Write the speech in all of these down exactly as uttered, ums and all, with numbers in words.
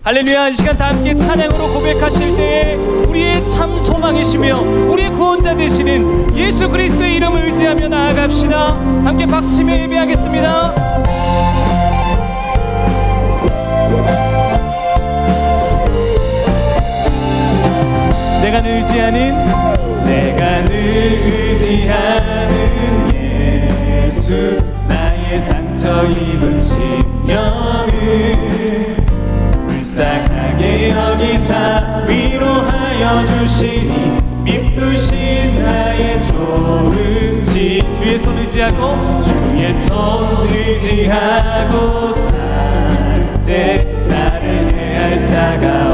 할렐루야. 이 시간 다 함께 찬양으로 고백하실 때에 우리의 참 소망이시며 우리의 구원자 되시는 예수 그리스도의 이름을 의지하며 나아갑시다. 함께 박수치며 예배하겠습니다. 내가 늘 의지하는 내가 늘 의지하는 예수, 나의 상처 입은 심령을 불쌍하게 여기사 위로하여 주시니 미쁘신 나의 좋은 집. 주의 손 의지하고 주의 손 의지하고 살 때 나를 해할 자가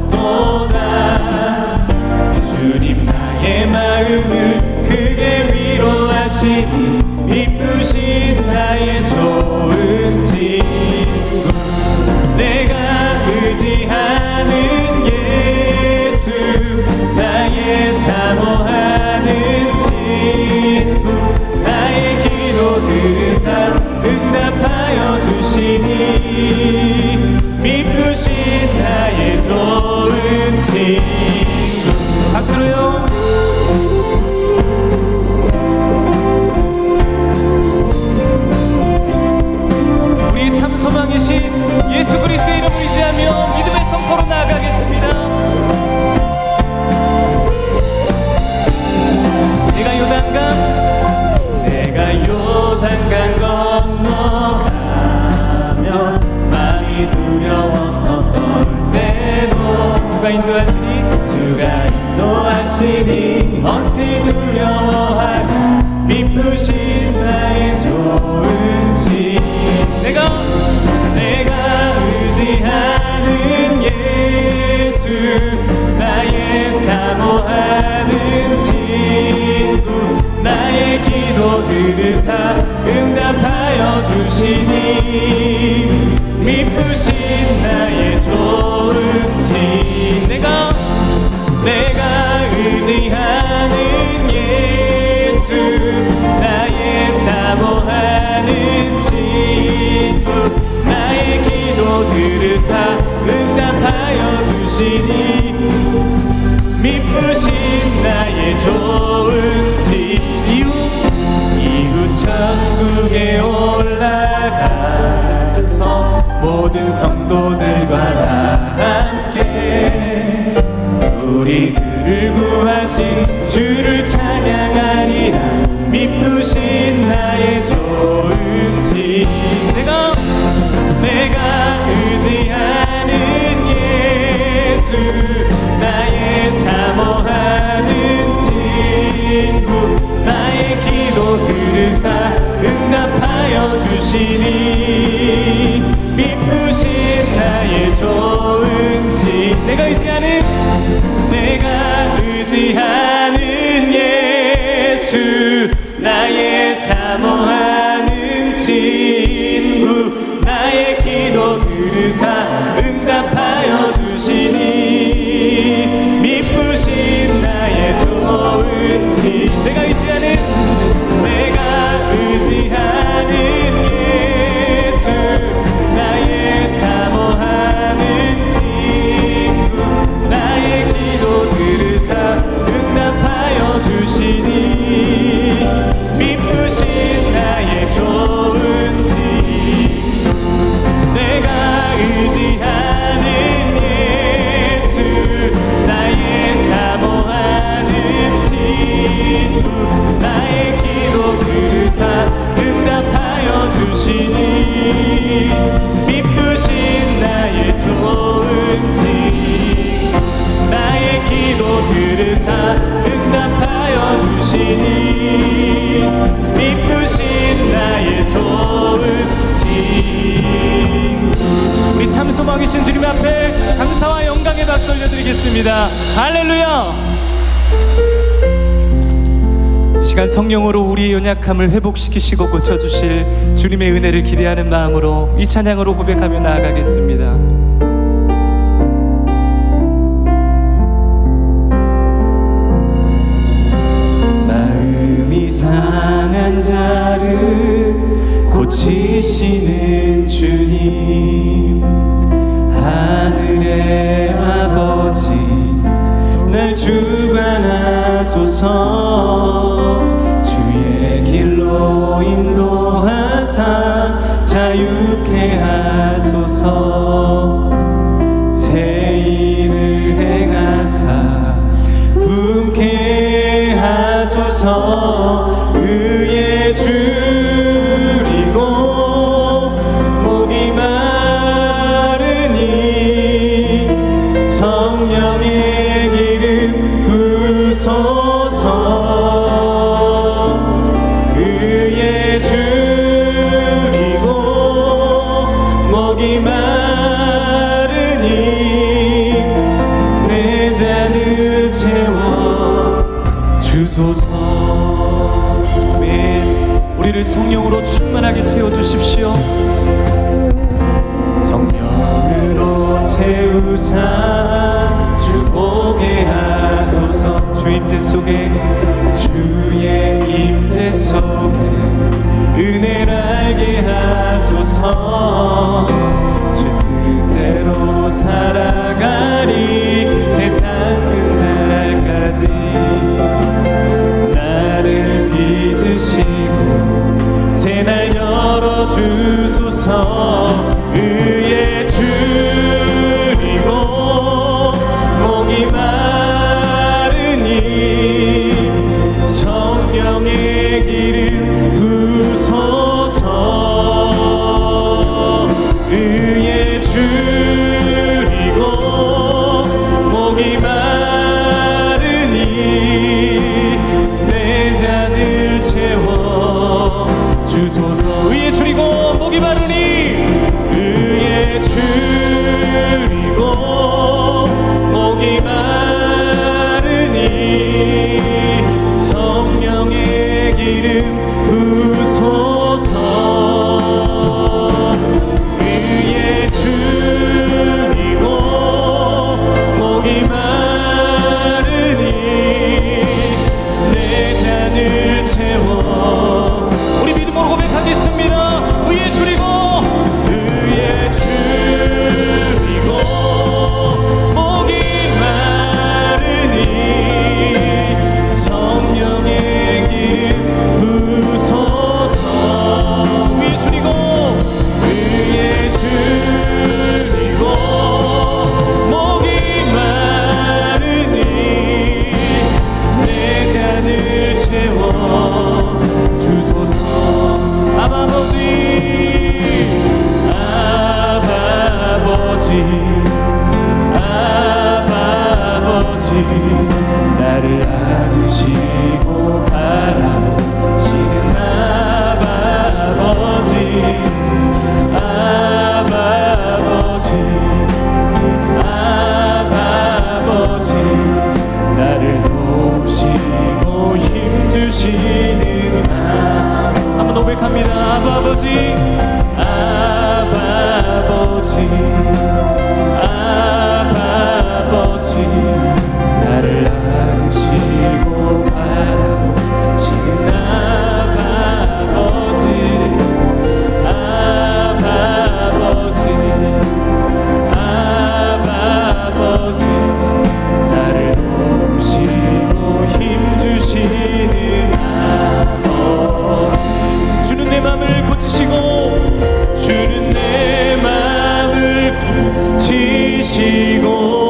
없도다. 주님 나의 마음을 크게 위로하시니 미쁘신 나의 좋은 친구. 내가 의지하는 예수, 나의 사모하는 친구. 나의 기도 들으사 응답하여 주시니 미쁘신 나의 좋은 친구. 박수로요. 우리의 참 소망이신 예수 그리스도의 이름을 의지하며 믿음의 선포로 나아가겠습니다. 내가 요단강 내가 요단강 건너가며 마음이 두려워서 떨 때도 주가 인도하시니 주가 인도하시니 어찌 두려워하랴. 미쁘신 나의 좋은 집. 내가 내가 의지하는 예수, 나의 사모하는 친구. 나의 기도 들으사 응답하여 주시니 미쁘신 나의 좋은 집. 내가 내가 의지하는 예수, 나의 사모하는 친구. 나의 기도 들으사 응답하여 주시니 미쁘신 나의 좋은 집. 이후 이후 천국에 올라가서 모든 성도들과 다 함께 우리들을 구하신 주를 찬양하리라. 미쁘신 나의 좋은 집. 내가 내가 의지하는 예수, 나의 사모하는 친구. 나의 기도 들으사 응답하여 주시니 미쁘신 나의 좋은 집. 내가 의지하는 내가 의지하는 예수, 나의 사모하는 친구. 나의 기도 들으사 응답하여 주시니 미쁘신 나의 좋은 집. 내가 의지하는 내가 의지하는 예수, 나의 사모하는 친구. 나의 기도 들으사 응답하여 주시니 미쁘신 나의 좋은 집. 내가 의지하는 예수, 나의 사모하는 친구. 나의 기도 들으사 응답하여 주시니 미쁘신 나의 좋은 집. 나의 기도 들으사 응답하여 주시니 미쁘신 나의 좋은 집. 우리 참 소망이신 주님 앞에 감사와 영광의 박수 올려드리겠습니다. 할렐루야. 이 시간 성령으로 우리의 연약함을 회복시키시고 고쳐주실 주님의 은혜를 기대하는 마음으로 이 찬양으로 고백하며 나아가겠습니다. 마음이 상한 자를 고치시는 주님, 하늘에 주관하소서. 주의 길로 인도하사 자유케 하소서. 새 일을 행하사 분케 하소서. 의에 줄이고 목이 마르니 성령의 기름 부소서. 의에 줄이고 목이 마르니 내 잔을 채워 주소서. 아멘. 우리를 성령으로 충만하게 채워주십시오. 성령으로 채우사 주보게 하소서. 주 임재 속에 주의 임재 속에 은혜를 알게 하소서. 주 뜻대로 살아가리 세상 끝날까지. 나를 빚으시고 새날 열어주소서. 의에 줄이고 목이 마르니 성령의 기름 부소서. 의에 줄이고 목이 마르니 내 잔을 채워 주소서. 의에 줄이고 목이 마르니 의에 줄이고 목이 마르니 성령의 기름 부소서. 의에 줄이고 목이 마르니 내 잔을 채워. 우리 믿음으로 고백하겠습니다. 의에 줄이고 의에 줄이고 목이 마르니 성령의 기름 부소서. 의에 줄이고 의에 줄이고 목이 마르니 내 잔을 채워 주소서. 아바 아버지 아바 아버지 아바 아버지 나를 안으시고 바라보시는 아바 아버지 아바 아버지 아바 아버지 나를 도우시고 힘주시는 한번 고백합니다. 아바 아버지 아바 아버지 아바 아버지 나를 안으시고 바라보시는 아바 아버지 아바 아버지 아바 아버지 나를 도우시고 힘주시는 아버지. 주는 내 맘을 고치시고 주는 내 맘을 고치시고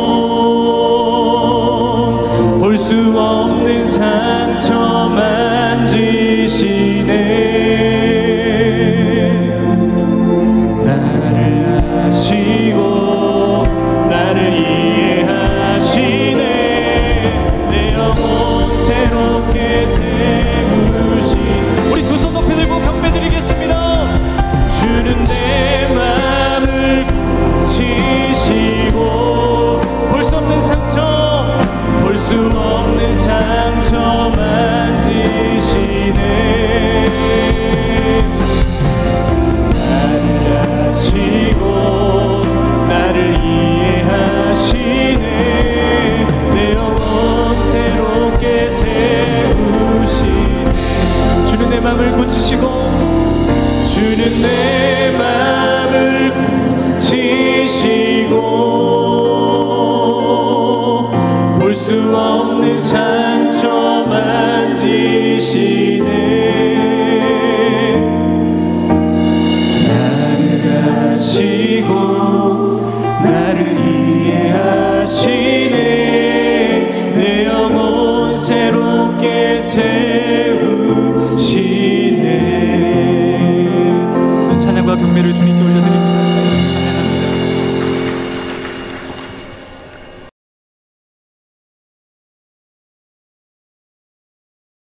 볼 수 없는 상처 만지시네. 나를 아시고 나를 이해하시네. 내 영혼 새롭게 세우시. 우리 두 손 높이 들고 경배드리겠습니다. 주는 내 맘을 고치시고 볼 수 없는 상처 볼 수 없는 상처 만지시네. 나를 아시고 나를 이해하시네. 내 영혼 새롭게 세우시네. 주는 내 맘을 고치시고 주는 내 맘을 고치시고 볼 수 없는 이끄시네. 나를 아시고 나를 이해하시네. 내 영혼 새롭게 세우시네. 모든 찬양과 경배를 주님께 올려드립니다.